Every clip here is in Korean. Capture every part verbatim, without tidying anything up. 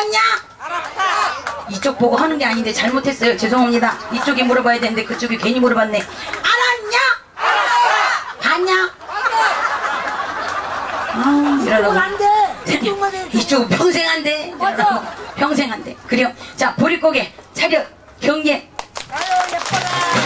알았냐? 알았다. 이쪽 보고 하는 게 아닌데 잘못했어요. 죄송합니다. 이쪽이 물어봐야 되는데 그쪽이 괜히 물어봤네. 알았냐? 알았다. 봤냐? 아, 이쪽은 이러라고. 안 돼. 이쪽만 해. 이쪽은 평생 안 돼. 맞아. 평생 안 돼. 그래요. 자, 보릿고개 차렷 경례. 아유 예뻐라.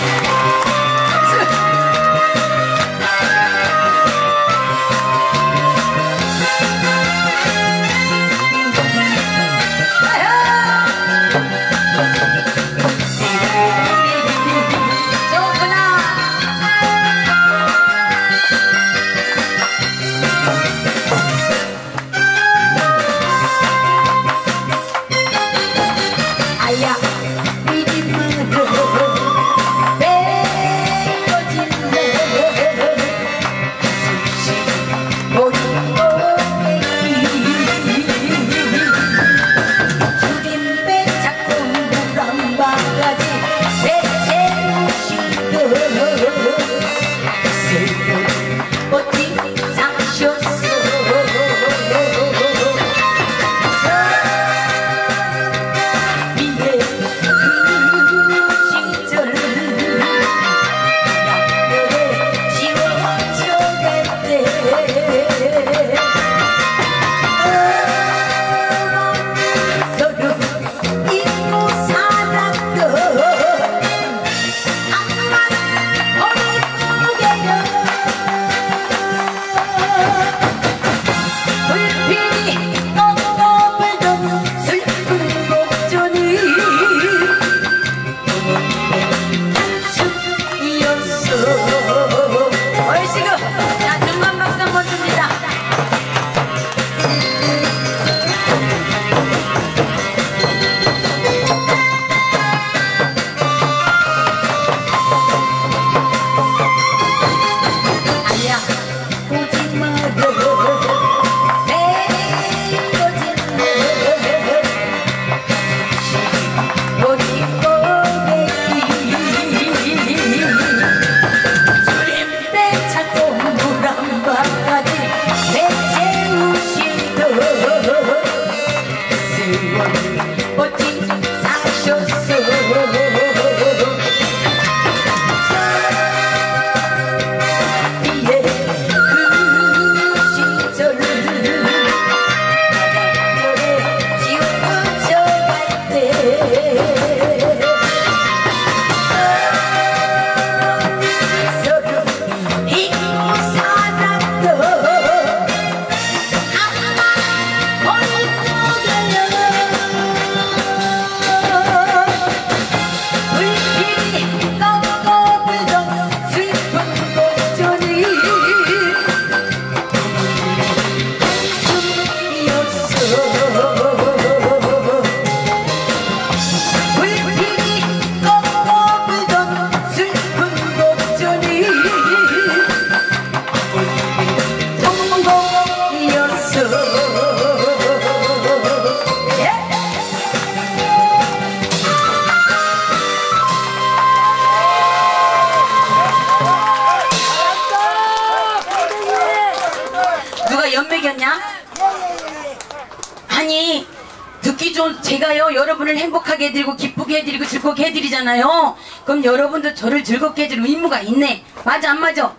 아니 듣기 좋은 제가요 여러분을 행복하게 해드리고 기쁘게 해드리고 즐겁게 해드리잖아요. 그럼 여러분도 저를 즐겁게 해드릴 의무가 있네. 맞아 안 맞아?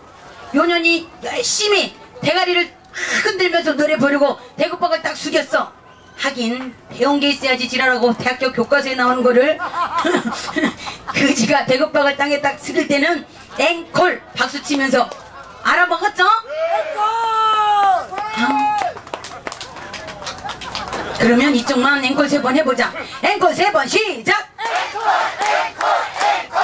요년이 열심히 대가리를 흔들면서 노래 부르고 대구박을 딱 숙였어. 하긴 배운 게 있어야지 지랄하고 대학교 교과서에 나오는 거를 그지가 대구박을 땅에 딱 숙일 때는 앵콜 박수 치면서 알아먹었죠? 아. 그러면 이쪽만 앵콜 세 번 해보자. 앵콜 세 번 시작! 앵콜 앵콜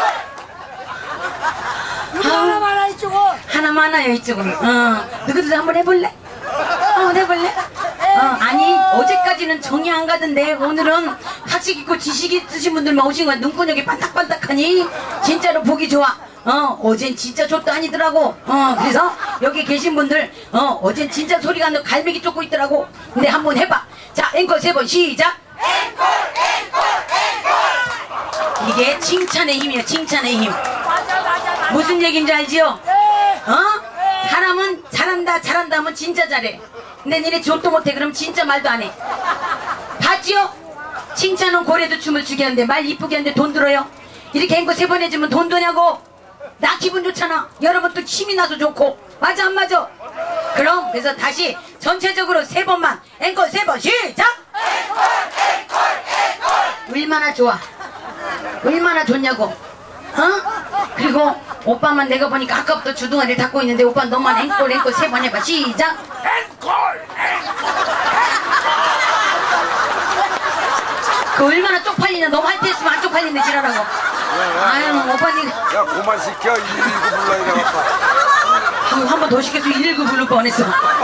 앵콜 하나 많아 이쪽은 하나만 하나요 이쪽은. 어. 누구들 한번 해볼래? 한번 해볼래? 어, 아니 어제까지는 정이 안 가던데 오늘은 학식 있고 지식 있으신 분들만 오신 거야. 눈구녕이 반딱반딱하니 진짜로 보기 좋아. 어 어젠 진짜 족도 아니더라고. 어 그래서 여기 계신 분들 어 어젠 진짜 소리가 안 나고 갈매기 쫓고 있더라고. 근데 한번 해봐. 자 앵콜 세 번 시작. 앵콜 앵콜 앵콜. 이게 칭찬의 힘이야. 칭찬의 힘. 맞아 맞아 맞아. 무슨 얘기인지 알지요? 네. 어? 사람은 잘한다 잘한다 하면 진짜 잘해. 근데 니네 족도 못해 그럼 진짜 말도 안 해. 봤지요? 칭찬은 고래도 춤을 추게 하는데 말 이쁘게 하는데 돈 들어요? 이렇게 앵콜 세 번 해주면 돈 드냐고? 나 기분 좋잖아. 여러분 또 힘이 나서 좋고. 맞아 안 맞아? 그럼 그래서 다시 전체적으로 세 번만 앵콜 세 번 시작! 앵콜 앵콜 앵콜. 얼마나 좋아. 얼마나 좋냐고. 어? 그리고 오빠만 내가 보니까 아까부터 주둥아리를 닫고 있는데 오빠 너만 앵콜 앵콜 세 번 해봐. 시작! 앵콜 그 얼마나 쪽팔리냐. 너무 할 때 했으면 안 쪽팔린데 지랄하고. 아유 오빠 니 야 그만 시켜. 일일구 불러야 되겠다. 한 번 더 시켜서 일일구 부를 뻔했어.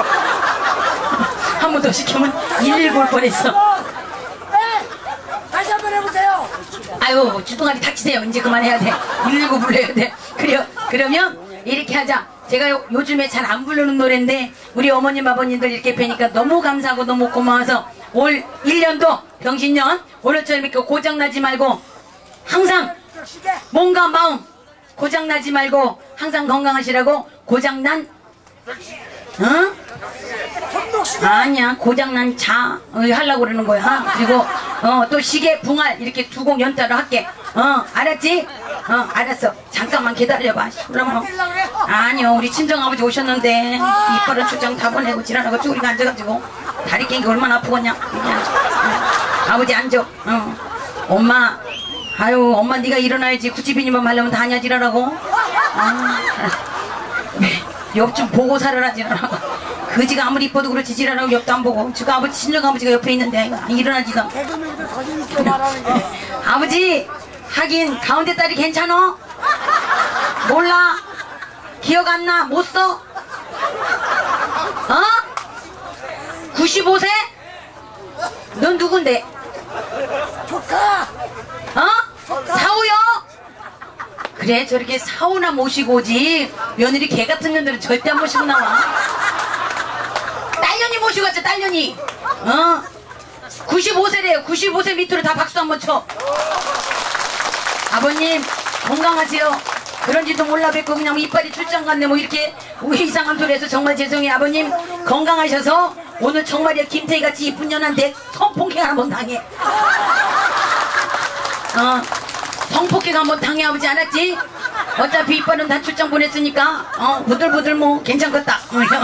한 번 더 시키면 일일구 올 뻔했어. 네. 다시 한번 해보세요. 아유 주둥아리 닥치세요. 이제 그만해야 돼. 일일구 불러야 돼. 그래요. 그러면 이렇게 하자. 제가 요, 요즘에 잘 안 부르는 노래인데 우리 어머님 아버님들 이렇게 뵈니까 너무 감사하고 너무 고마워서 올 일 년도 병신년 오늘처럼 이렇게 고장나지 말고 항상 몸과 마음 고장나지 말고 항상 건강하시라고. 고장난 응? 아니야 고장난 자 어, 하려고 그러는 거야. 그리고 어, 또 시계 붕알 이렇게 두 곡 연타로 할게. 어 알았지? 어 알았어. 잠깐만 기다려봐. 그러면 아니요 우리 친정아버지 오셨는데 이빨은 출장 다 보내고 지랄하고 쭈그리고 앉아가지고 다리 깬 게 얼마나 아프겠냐. 여기 앉아. 응. 아버지 앉아. 어. 엄마 아유 엄마 네가 일어나야지. 구치비니만 말려면 다 하냐 지랄하고. 아, 옆 좀 보고 살아라 지랄하고. 그지가 아무리 이뻐도 그렇지 지랄하고 옆도 안 보고. 지금 아버지 친정아버지가 옆에 있는데 일어나지도. 아버지 하긴 가운데 딸이 괜찮어? 몰라? 기억 안 나? 못 써? 어? 구십오 세? 넌 누군데? 조카. 어? 사오요? 그래 저렇게 사오나 모시고 오지 며느리 개 같은 년들은 절대 안 모시고 나와. 딸년이 모시고 왔죠. 딸년이. 어? 구십오 세래요 구십오 세 밑으로 다 박수 한번 쳐. 아버님 건강하세요. 그런지도 몰라 뵙고 그냥 이빨이 출장 갔네 뭐 이렇게 이상한 소리 해서 정말 죄송해요. 아버님 건강하셔서 오늘 정말이야 김태희같이 이쁜 년한테 성폭행 한번 당해. 어 성폭행 한번 당해 아버지 알았지? 어차피 이빨은 다 출장 보냈으니까 어 부들부들 뭐 괜찮겠다.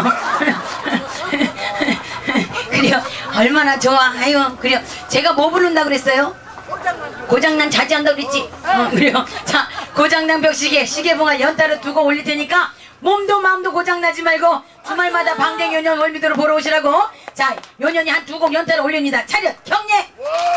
그래요. 얼마나 좋아. 아유 그래요. 제가 뭐 부른다 그랬어요? 고장난 자제한다고 그랬지. 어, 그래요. 자 고장난 벽시계 시계봉알 연타로 두고 올릴 테니까 몸도 마음도 고장나지 말고 주말마다 방댕 요년 월미도로 보러 오시라고. 자 요년이 한 두 곡 연타로 올립니다. 차렷 경례.